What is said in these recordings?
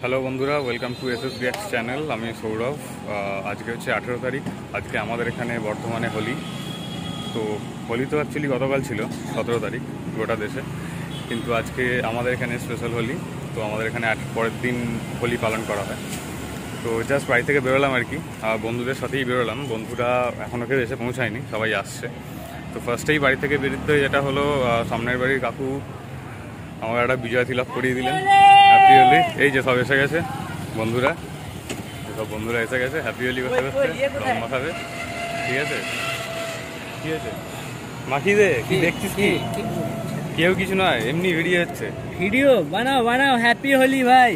Hello बंधुरा welcome to S react channel আমি সৌরভ। আজকে হচ্ছে 18 তারিখ। আজকে আমাদের এখানে বর্তমানে হোলি। তো হোলি তো অ্যাকচুয়ালি গতকাল ছিল 17 তারিখ গোটা দেশে, কিন্তু আজকে আমাদের এখানে স্পেশাল হোলি। তো আমাদের এখানে পরের দিন হোলি পালন করা হয়। তো জাস্ট বাড়ি থেকে বেরোলাম আর কি, বন্ধুদের সাথেই বেরোলাম। বন্ধুরা এখনও কেউ এসে পৌঁছায়নি, সবাই আসছে। তো ফার্স্টেই বাড়ি থেকে বেরোতে যেটা হলো, সামনের বাড়ির কাকু আমার একটা বিজয় তিলক করিয়ে দিলেন হ্যাপি হোলি। এই যে সব এসে গেছে বন্ধুরা, সব বন্ধুরা এসে গেছে হ্যাপি হোলি করতে করতে, রং মাখাবে। ঠিক আছে, ঠিক আছে, মাখি দে। কি দেখছিস? কি কেউ কিছু নয়, এমনি ভিডিও হচ্ছে। ভিডিও বানাও বানাও, হ্যাপি হোলি ভাই।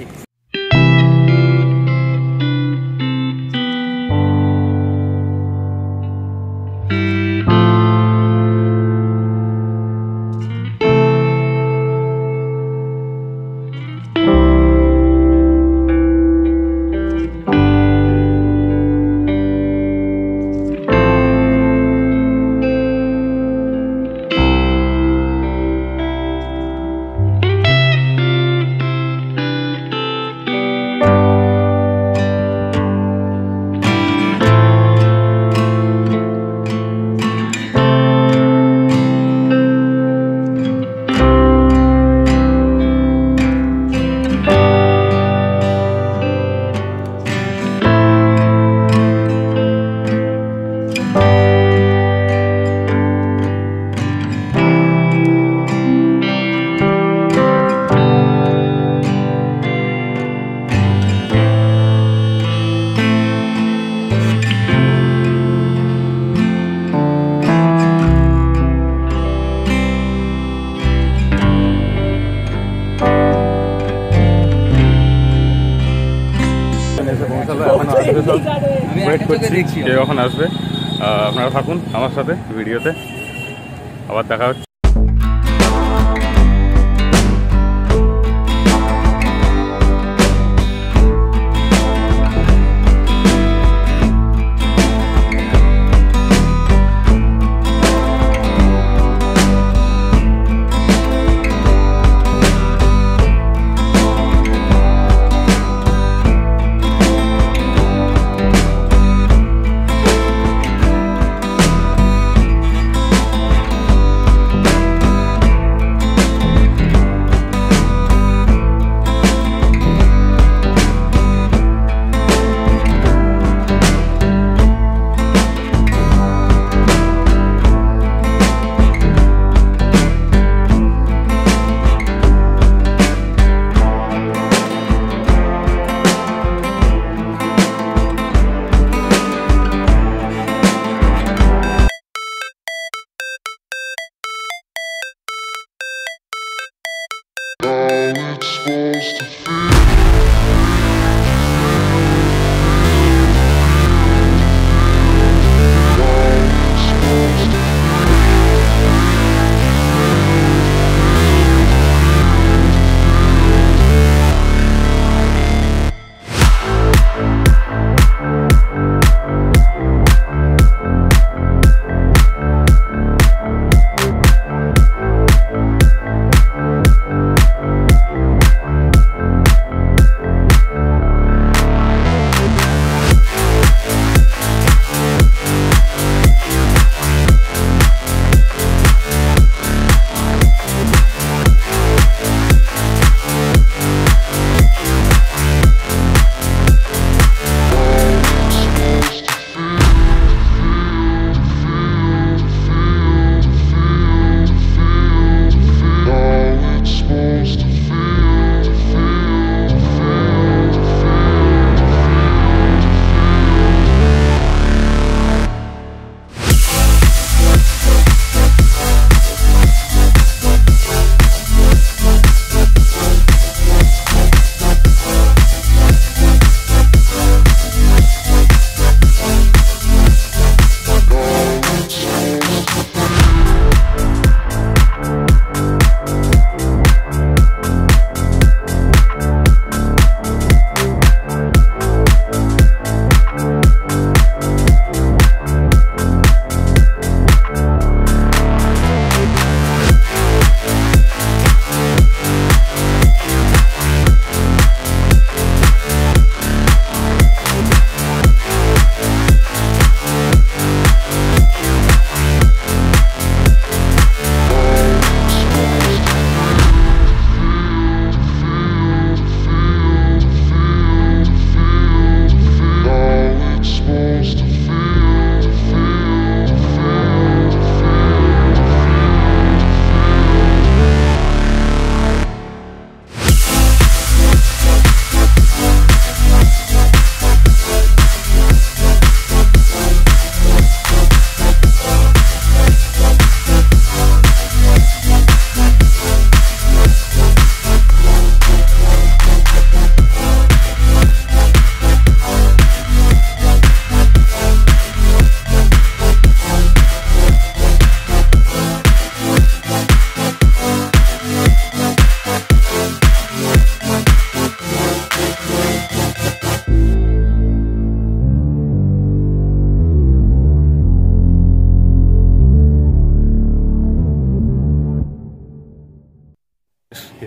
ওয়েট করছি কেউ কখন আসবে। আপনারা থাকুন আমার সাথে ভিডিওতে, আবার দেখা হচ্ছে।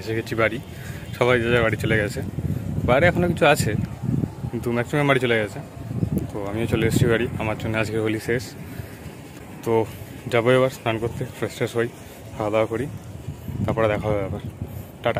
এসে গেছি বাড়ি। সবাই যে যার বাড়ি চলে গেছে, বাইরে এখনও কিছু আছে কিন্তু ম্যাক্সিমাম বাড়ি চলে গেছে। তো আমিও চলে এসেছি বাড়ি, আমার জন্য আজকে হোলি শেষ। তো যাবো এবার স্নান করতে, ফ্রেশ ট্রেশ হই, খাওয়া দাওয়া করি, তারপরে দেখা হবে আবার। টাটা।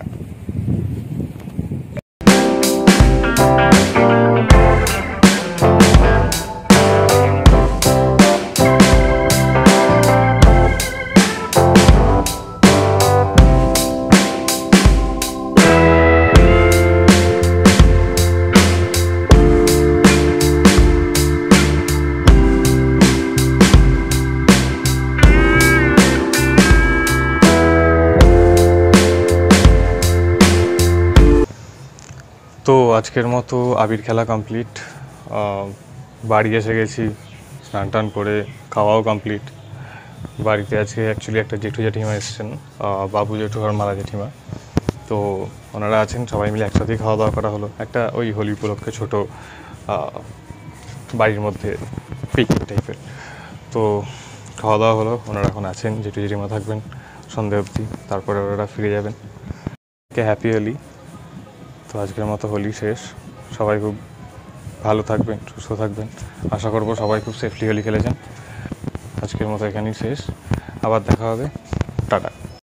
তো আজকের মতো আবির খেলা কমপ্লিট, বাড়ি এসে গেছি, স্নান টান করে খাওয়াও কমপ্লিট। বাড়িতে আজকে অ্যাকচুয়ালি একটা জেঠু জেঠিমা এসেছেন, বাবু জেঠু আর মালা জেঠিমা। তো ওনারা আছেন, সবাই মিলে একসাথেই খাওয়া দাওয়া করা হলো, একটা ওই হোলি উপলক্ষে ছোটো বাড়ির মধ্যে পিকনিক টাইপের। তো খাওয়া দাওয়া হলো, ওনারা এখন আছেন, জেঠু জেঠিমা থাকবেন সন্ধে অবধি, তারপরে ওনারা ফিরে যাবেন। হ্যাপি হোলি। তো আজকের মতো হোলি শেষ, সবাই খুব ভালো থাকবেন, সুস্থ থাকবেন, আশা করব সবাই খুব সেফলি হোলি খেলেছেন। আজকের মতো এখানেই শেষ, আবার দেখা হবে, টাটা।